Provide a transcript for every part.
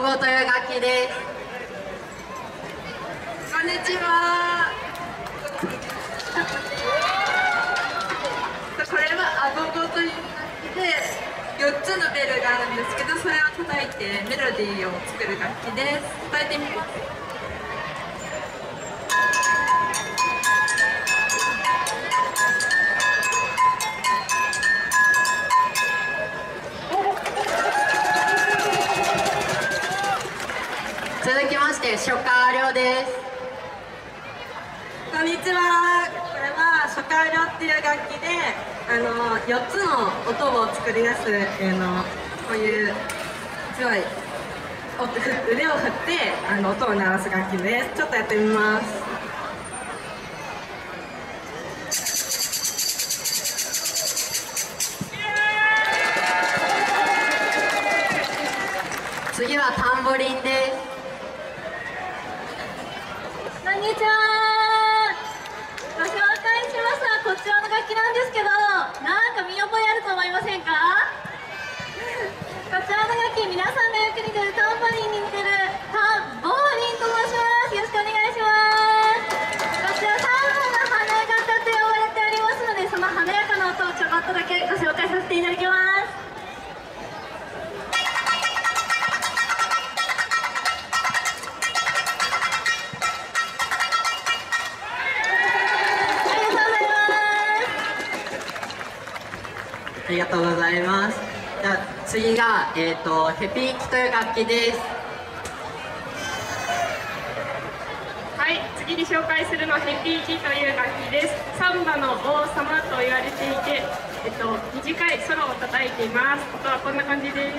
ゴという楽器です。 こんにちは。これはアゴゴという楽器で4つのベルがあるんですけど、それを叩いてメロディーを作る楽器です。叩いてみます。 続きまして初夏亮です。 こんにちは。これは初夏亮っていう楽器で4つの音を作り出す、こういう強い腕を振って音を鳴らす楽器です。ちょっとやってみます。 次はタンボリンです。 こんにちは。ご紹介しますのはこちらの楽器なんですけど、なんか見覚えあると思いませんか？こちらの楽器、皆さんがよく似てるタンボリンに似てるタンボーリンと申します。よろしくお願いします。こちらサンバの花形と呼ばれておりますので、その華やかな音をちょこっとだけご紹介させていただきます。 ありがとうございます。じゃあ次が、ヘピーキという楽器です。 はい、次に紹介するのはヘピーキという楽器です。サンバの王様と言われていて、短いソロを叩いています。音はこんな感じです。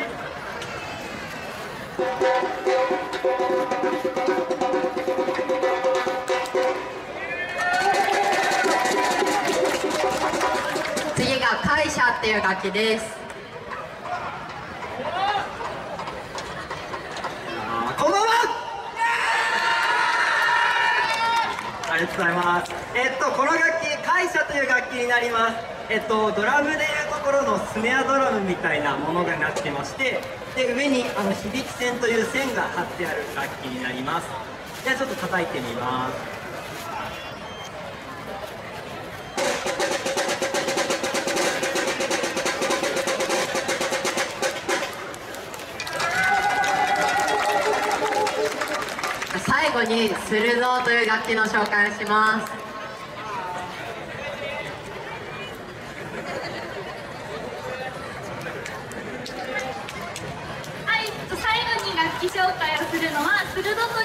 次がカイシャっていう楽器です。 こんばんは。ありがとうございます。この楽器、カイシャという楽器になります。ドラムでいうところのスネアドラムみたいなものがなってまして、で上に響き線という線が貼ってある楽器になります。じゃあちょっと叩いてみます。 最後にスルゾーという楽器の紹介をします。 はい、最後に楽器紹介をするのはスルドと